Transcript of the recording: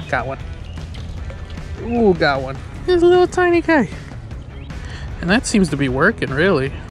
Got one. Ooh, got one. There's a little tiny guy. And that seems to be working, really.